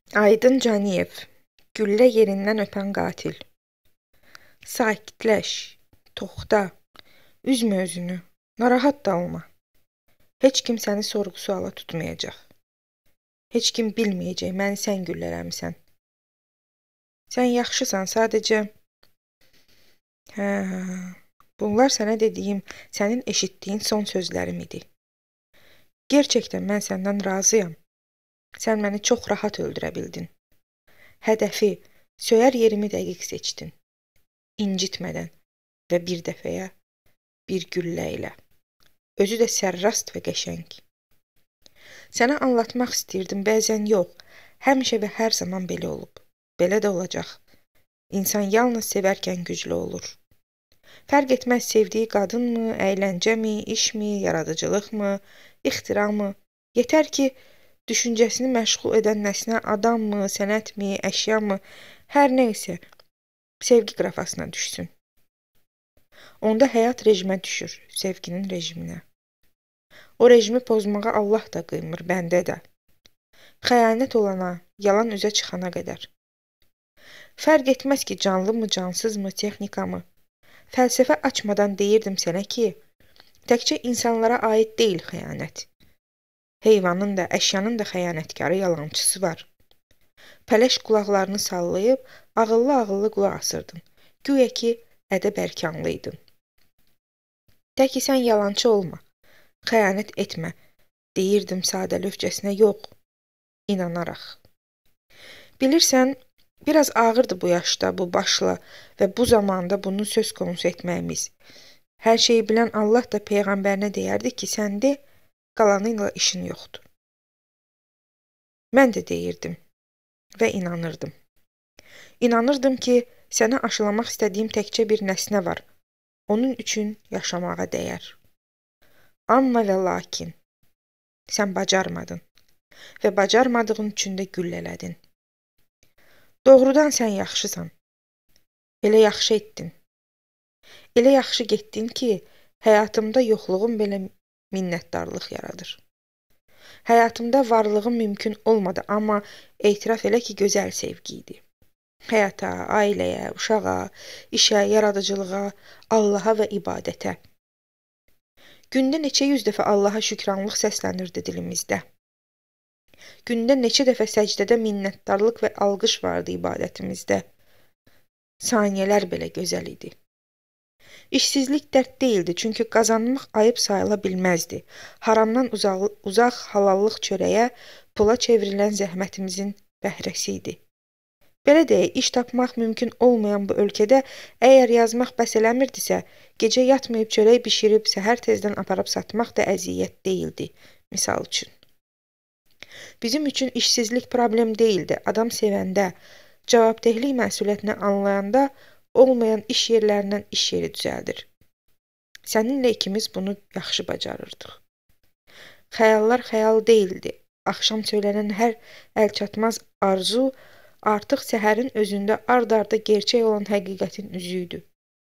Aydın Caniyev, güllə yerindən öpən qatil. Sakitləş, toxta, üzmə özünü, narahat da olma. Heç kim səni sorğu-suala tutmayacaq. Heç kim bilməyəcək, məni sən güllələmisən. Sən yaxşısan, sadəcə... Hə, bunlar sənə dediyim, sənin eşitdiyin son sözlərim idi. Gerçəkdən mən səndən razıyam. Sən məni çox rahat öldürə bildin. Hədəfi, söyər yerimi dəqiq seçdin. İncitmədən və bir dəfəyə, bir güllə ilə. Özü də sərrast və qəşəng. Sənə anlatmaq istəyirdim, bəzən yox. Həmişə və hər zaman belə olub. Belə də olacaq. İnsan yalnız sevərkən güclü olur. Fərq etməz sevdiyi qadınmı, əyləncəmi, işmi, yaradıcılıqmı, ixtiramı. Yetər ki, düşüncəsini məşğul edən nəsnə adammı, sənətmi, əşyamı, hər nə isə sevgi qrafasına düşsün. Onda həyat rejimə düşür, sevginin rejiminə. O rejimi pozmağa Allah da qıymır, bəndə də. Xəyanət olana, yalan üzə çıxana qədər. Fərq etməz ki, canlımı, cansızmı, texnikamı. Fəlsəfə açmadan deyirdim sənə ki, təkcə insanlara aid deyil xəyanət. Heyvanın da, əşyanın da xəyanətkarı, yalançısı var. Pələş qulaqlarını sallayıb, ağıllı-ağıllı qulaq asırdın. Güya ki, ədəb-ərkanlıydın. De ki, sən yalancı olma, xəyanət etmə, deyirdim sadəlövcəsinə yox, inanaraq. Bilirsən, biraz ağırdı bu yaşda, bu başla və bu zamanda bunu söz konusu etməyimiz. Hər şeyi bilən Allah da Peyğəmbərinə deyərdi ki, sən de, qalanıyla işin yoxdur. Mən də deyirdim və inanırdım. İnanırdım ki, sənə aşılamaq istədiyim təkcə bir nəsnə var. Onun üçün yaşamağa dəyər. Amma və lakin, sən bacarmadın və bacarmadığın üçün də güllələdin. Doğrudan sən yaxşısan. Elə yaxşı etdin. Elə yaxşı getdin ki, həyatımda yoxluğum belə minnətdarlıq yaradır. Həyatımda varlığım mümkün olmadı, amma etiraf elə ki, gözəl sevgi idi. Həyata, ailəyə, uşağa, işə, yaradıcılığa, Allaha və ibadətə. Gündə neçə yüz dəfə Allaha şükranlıq səslənirdi dilimizdə. Gündə neçə dəfə səcdədə minnətdarlıq və alqış vardı ibadətimizdə. Saniyələr belə gözəl idi. İşsizlik dərd deyildi, çünki qazanmaq ayıb sayıla bilməzdi. Haramdan uzaq halallıq çörəyə, pula çevrilən zəhmətimizin bəhrəsi idi. Belə deyək, iş tapmaq mümkün olmayan bu ölkədə, əgər yazmaq bəs eləmirdisə, gecə yatmayıb çörək bişirib, səhər tezdən aparıb satmaq da əziyyət deyildi, misal üçün. Bizim üçün işsizlik problem deyildi. Adam sevəndə, cavabdehlik məsuliyyətini anlayanda, olmayan iş yerlərindən iş yeri düzəldir. Səninlə ikimiz bunu yaxşı bacarırdıq. Xəyallar xəyal deyildi. Axşam söylənən hər əlçatmaz arzu artıq səhərin özündə ard-arda gerçək olan həqiqətin üzüydü.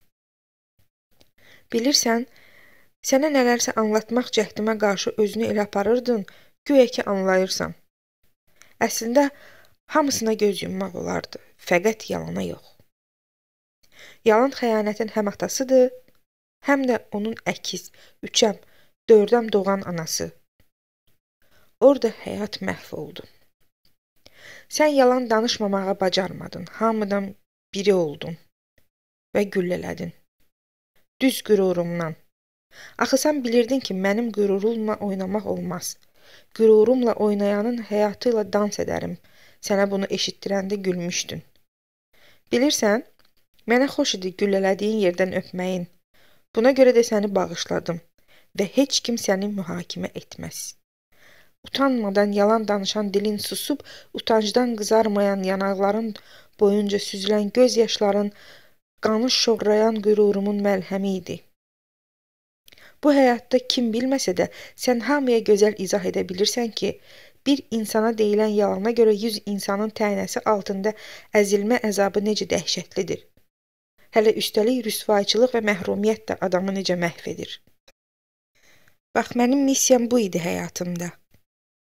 Bilirsən, sənə nələrsə anlatmaq cəhdimə qarşı özünü elə aparırdın, güya ki anlayırsan. Əslində, hamısına göz yummaq olardı, fəqət yalana yox. Yalan xəyanətin həm atasıdır, həm də onun əkiz, üçəm, dördəm doğan anası. Orada həyat məhv oldu. Sən yalan danışmamağa bacarmadın, hamıdan biri oldun və güllələdin. Düz qürurumdan. Axı sən bilirdin ki, mənim qürurumla oynamaq olmaz. Qürurumla oynayanın həyatı ilə dans edərim. Sənə bunu eşitdirəndə gülmüşdün. Bilirsən, mənə xoş idi güllələdiyin yerdən öpməyin. Buna görə də səni bağışladım və heç kim səni mühakimə etməz. Utanmadan yalan danışan dilin susub, utancdan qızarmayan yanaqların boyunca süzülən göz yaşların, qanı şoğrayan qürurumun məlhəmi idi. Bu həyatda kim bilməsə də, sən hamıya gözəl izah edə bilirsən ki, bir insana deyilən yalana görə 100 insanın tənəsi altında əzilmə əzabı necə dəhşətlidir. Hələ üstəlik rüsvayçılıq və məhrumiyyət də adamı necə məhv edir. Bax, mənim missiyam bu idi həyatımda.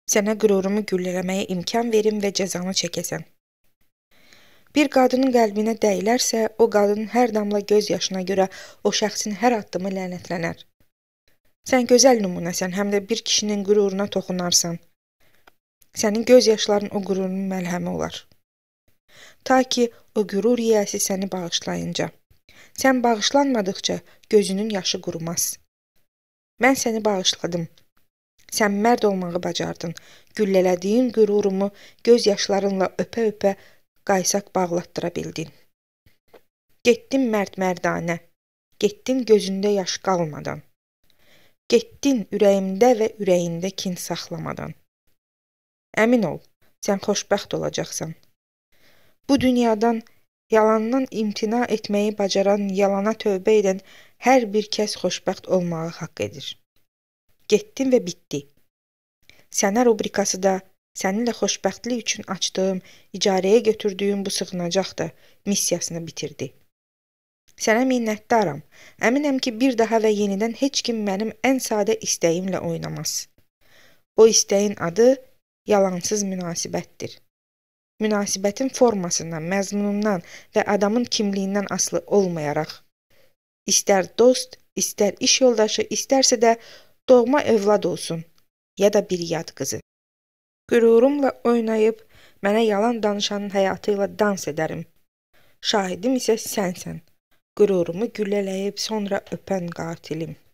Sənə qürurumu güllələməyə imkan verim və cəzanı çəkəsən. Bir qadının qəlbinə dəyilərsə, o qadının hər damla göz yaşına görə o şəxsin hər addımı lənətlənər. Sən gözəl nümunəsən, həm də bir kişinin qüruruna toxunarsan. Sənin göz yaşların o qürurun məlhəmi olar. Ta ki, o qürur yiyəsi səni bağışlayınca. Sən bağışlanmadıqca gözünün yaşı qurumaz. Mən səni bağışladım. Sən mərd olmağı bacardın. Güllələdiyin qürurumu göz yaşlarınla öpə-öpə qaysaq bağlatdıra bildin. Getdin mərd-mərdanə. Getdin gözündə yaş qalmadan. Getdin ürəyimdə və ürəyində kin saxlamadan. Əmin ol, sən xoşbəxt olacaqsan. Bu dünyadan yalandan imtina etməyi bacaran, yalana tövbə edən hər bir kəs xoşbəxt olmağı haqq edir. Getdin və bitdi. Sənə rubrikası da, səninlə xoşbəxtlik üçün açdığım, icarəyə götürdüyüm bu sığınacaq da missiyasını bitirdi. Sənə minnətdaram. Əminəm ki, bir daha və yenidən heç kim mənim ən sadə istəyimlə oynamaz. O istəyin adı yalansız münasibətdir. Münasibətin formasından, məzmunundan və adamın kimliyindən asılı olmayaraq, istər dost, istər iş yoldaşı, istərsə də doğma övlad olsun, ya da bir yad qızı. Qürurumla oynayıb, mənə yalan danışanın həyatı ilə dans edərim. Şahidim isə sənsən, qürurumu güllələyib sonra öpən qatilim.